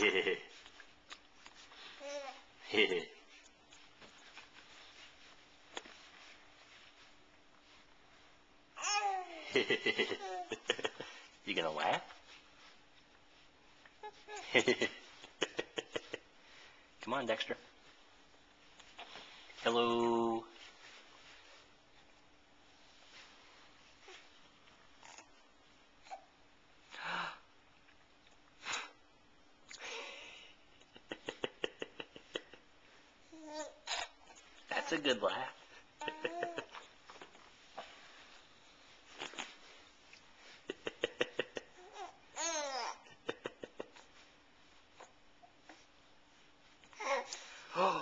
You gonna laugh? Come on, Dexter. Hello. That's a good laugh. Oh.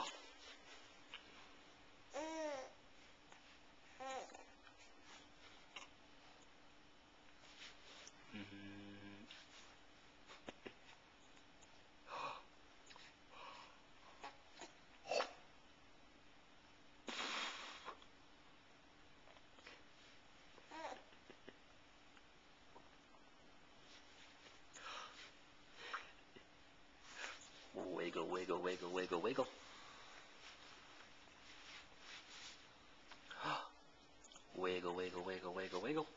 Wiggle, wiggle, wiggle, wiggle, wiggle. Wiggle, wiggle, wiggle, wiggle, wiggle.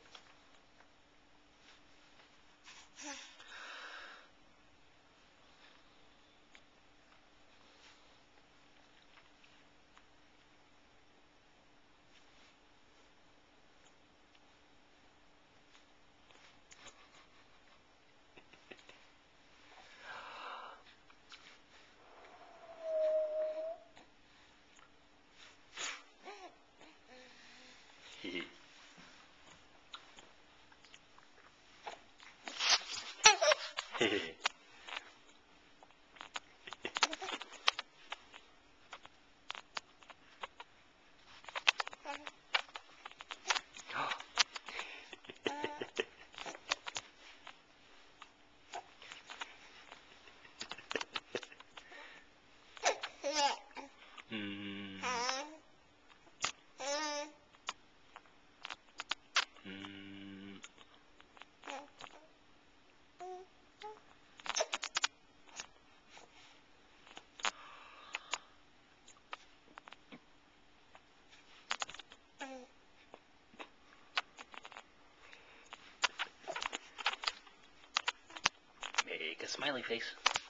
Make a smiley face.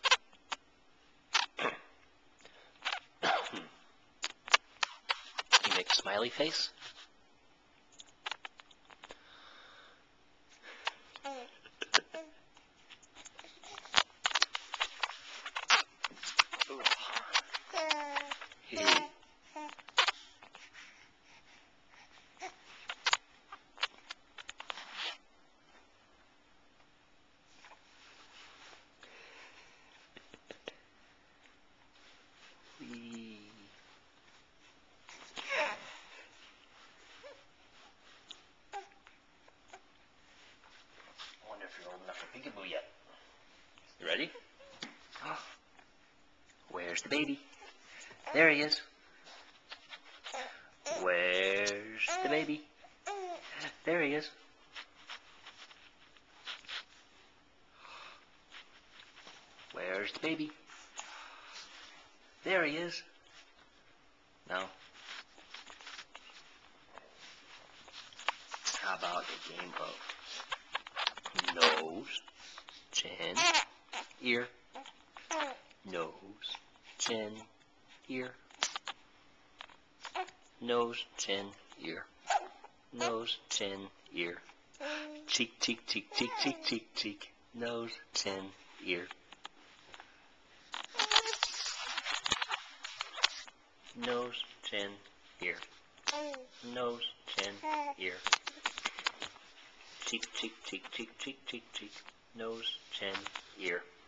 You make a smiley face? I wonder if you're old enough for peekaboo yet. You ready? Where's the baby? There he is. Where's the baby? There he is. Where's the baby? There he is. Now, how about a game of nose, chin, ear, nose, chin, ear, nose, chin, ear, nose, chin, ear, cheek, cheek, cheek, cheek, cheek, cheek, cheek, nose, chin, ear. Nose, chin, ear. Nose, chin, ear. Cheek, cheek, cheek, cheek, cheek, cheek, cheek. Nose, chin, ear.